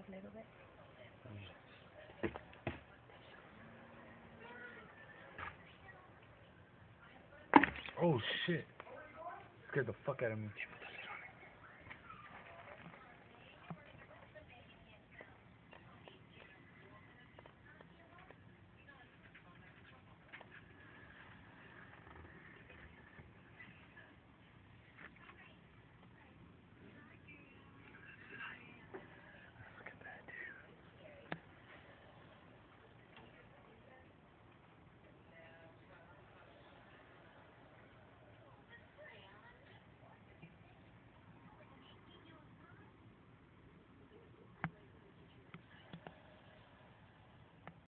a little bit. Oh shit. Scared the fuck out of me.